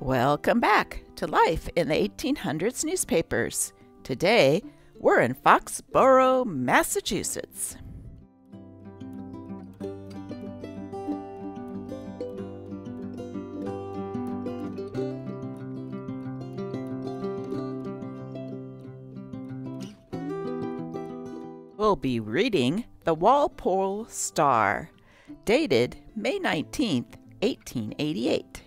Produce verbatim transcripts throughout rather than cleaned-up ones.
Welcome back to Life in the eighteen hundreds newspapers. Today, we're in Foxborough, Massachusetts. We'll be reading the Walpole Star, dated May nineteenth, eighteen eighty-eight.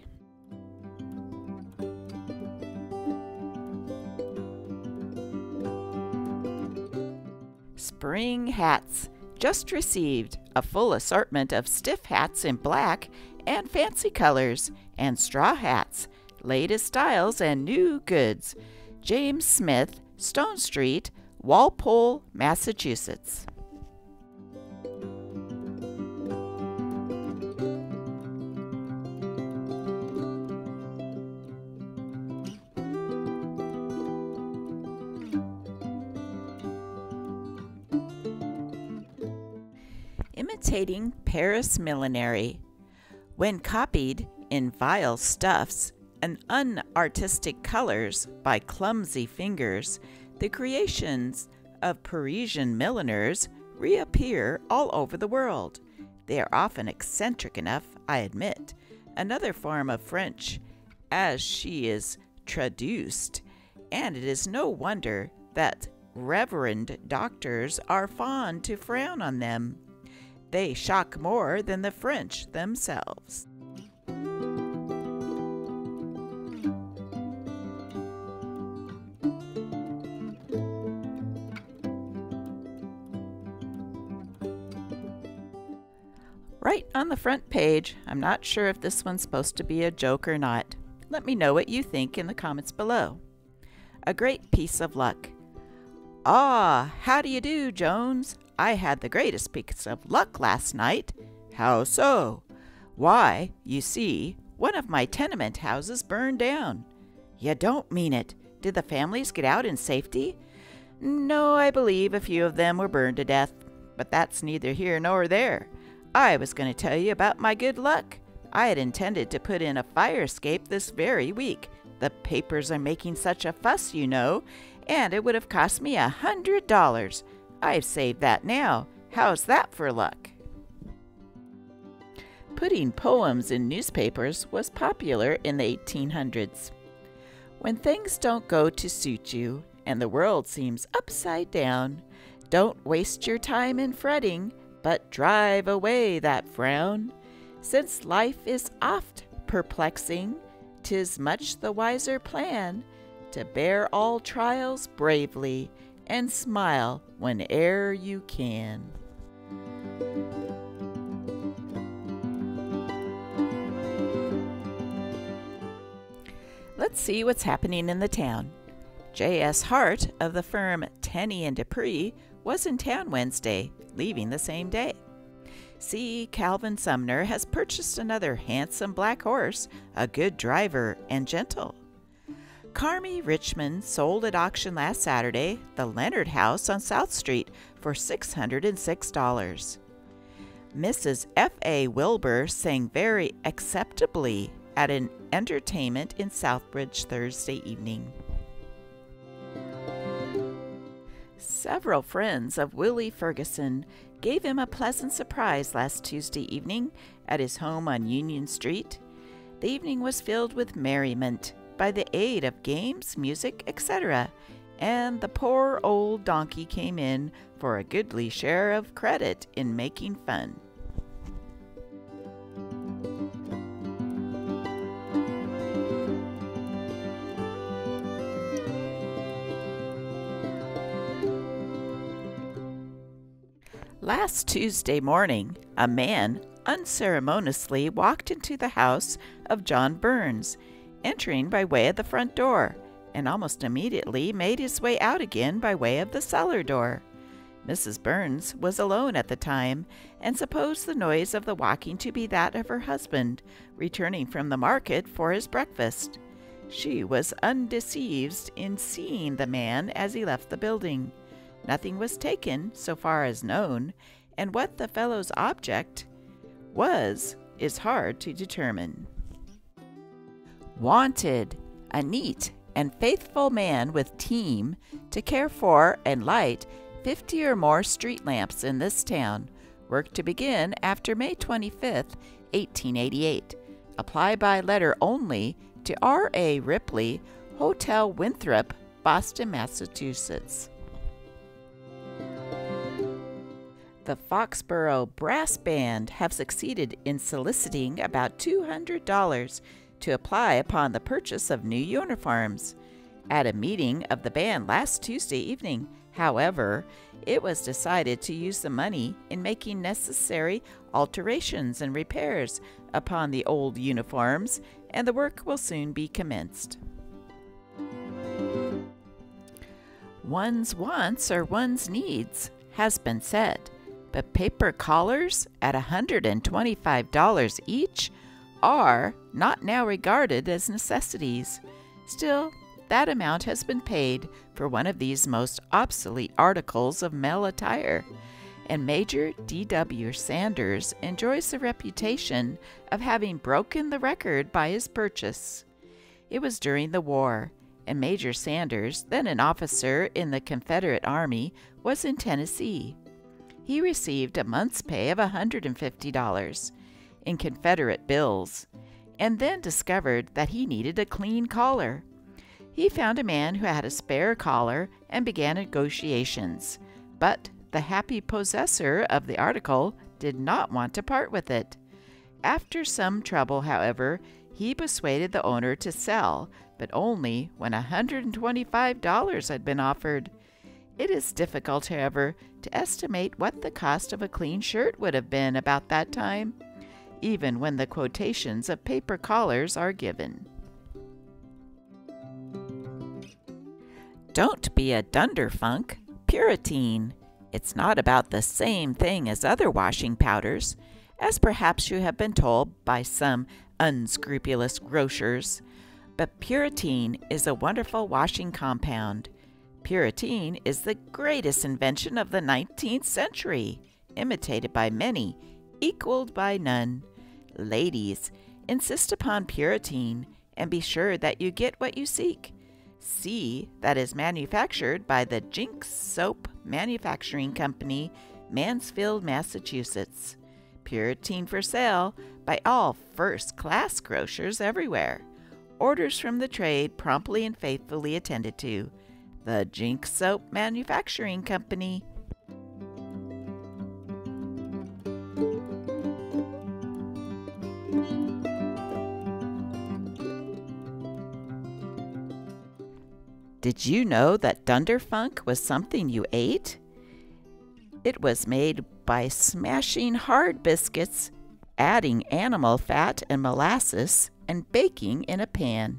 Spring hats. Just received a full assortment of stiff hats in black and fancy colors, and straw hats, latest styles and new goods. James Smith, Stone Street, Walpole, Massachusetts. Imitating Paris millinery. When copied in vile stuffs and unartistic colors by clumsy fingers, the creations of Parisian milliners reappear all over the world. They are often eccentric enough, I admit, another form of French, as she is traduced, and it is no wonder that reverend doctors are fond to frown on them. They shock more than the French themselves. Right on the front page, I'm not sure if this one's supposed to be a joke or not. Let me know what you think in the comments below. A great piece of luck. Ah, how do you do, Jones? I had the greatest piece of luck last night. How so? Why, you see, one of my tenement houses burned down. You don't mean it. Did the families get out in safety? No, I believe a few of them were burned to death, but that's neither here nor there. I was going to tell you about my good luck. I had intended to put in a fire escape this very week. The papers are making such a fuss, you know, and it would have cost me a hundred dollars. I've saved that now. How's that for luck? Putting poems in newspapers was popular in the eighteen hundreds. When things don't go to suit you and the world seems upside down, don't waste your time in fretting, but drive away that frown. Since life is oft perplexing, 'tis much the wiser plan to bear all trials bravely and smile whene'er you can. Let's see what's happening in the town. J S Hart of the firm Tenney and Dupree was in town Wednesday, leaving the same day. C. Calvin Sumner has purchased another handsome black horse, a good driver and gentle. Carmi Richmond sold at auction last Saturday the Leonard House on South Street for six hundred six dollars. Missus F A Wilbur sang very acceptably at an entertainment in Southbridge Thursday evening. Several friends of Willie Ferguson gave him a pleasant surprise last Tuesday evening at his home on Union Street. The evening was filled with merriment by the aid of games, music, et cetera, and the poor old donkey came in for a goodly share of credit in making fun. Last Tuesday morning, a man unceremoniously walked into the house of John Burns, entering by way of the front door, and almost immediately made his way out again by way of the cellar door. Missus Burns was alone at the time, and supposed the noise of the walking to be that of her husband, returning from the market for his breakfast. She was undeceived in seeing the man as he left the building. Nothing was taken, so far as known, and what the fellow's object was is hard to determine. Wanted, a neat and faithful man with team to care for and light fifty or more street lamps in this town. Work to begin after May twenty-fifth, eighteen eighty-eight. Apply by letter only to R A Ripley, Hotel Winthrop, Boston, Massachusetts. The Foxborough Brass Band have succeeded in soliciting about two hundred dollars to apply upon the purchase of new uniforms. At a meeting of the band last Tuesday evening, however, it was decided to use the money in making necessary alterations and repairs upon the old uniforms, and the work will soon be commenced. One's wants or one's needs has been said, but paper collars at one hundred twenty-five dollars each are not now regarded as necessities. Still, that amount has been paid for one of these most obsolete articles of male attire, and Major D W Sanders enjoys the reputation of having broken the record by his purchase. It was during the war, and Major Sanders, then an officer in the Confederate Army, was in Tennessee. He received a month's pay of one hundred fifty dollars in Confederate bills, and then discovered that he needed a clean collar. He found a man who had a spare collar and began negotiations, but the happy possessor of the article did not want to part with it. After some trouble, however, he persuaded the owner to sell, but only when one hundred twenty-five dollars had been offered. It is difficult, however, to estimate what the cost of a clean shirt would have been about that time, even when the quotations of paper collars are given. Don't be a dunderfunk, Puritan. It's not about the same thing as other washing powders, as perhaps you have been told by some unscrupulous grocers, but Puritan is a wonderful washing compound. Puritan is the greatest invention of the nineteenth century, imitated by many, equaled by none. Ladies, insist upon Puritan and be sure that you get what you seek. See that is manufactured by the Jinks Soap Manufacturing Company, Mansfield, Massachusetts. Puritan for sale by all first-class grocers everywhere. Orders from the trade promptly and faithfully attended to. The Jinks Soap Manufacturing Company. Did you know that dunderfunk was something you ate? It was made by smashing hard biscuits, adding animal fat and molasses, and baking in a pan.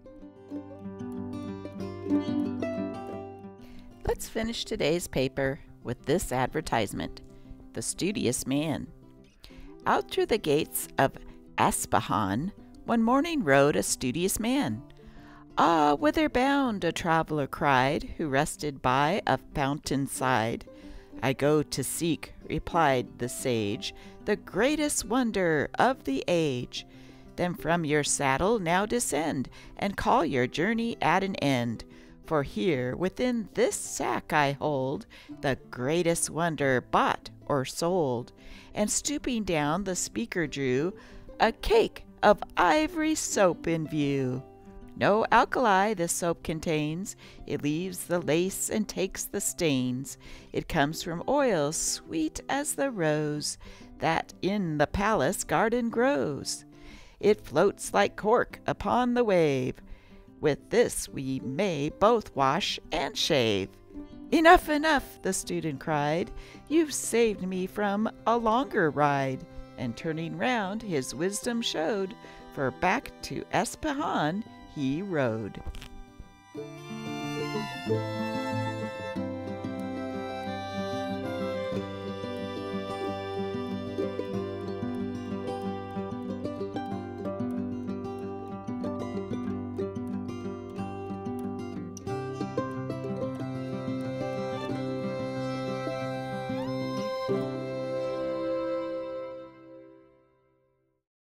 Let's finish today's paper with this advertisement. The Studious Man. Out through the gates of Aspahan, one morning rode a studious man. "Ah, whither bound?" a traveler cried, who rested by a fountain side. "I go to seek," replied the sage, "the greatest wonder of the age." "Then from your saddle now descend, and call your journey at an end. For here within this sack I hold the greatest wonder bought or sold." And stooping down, the speaker drew a cake of ivory soap in view. No alkali this soap contains, it leaves the lace and takes the stains. It comes from oil sweet as the rose that in the palace garden grows. It floats like cork upon the wave. With this we may both wash and shave. "Enough, enough," the student cried, "you've saved me from a longer ride." And turning round his wisdom showed, for back to Aspahan he rode.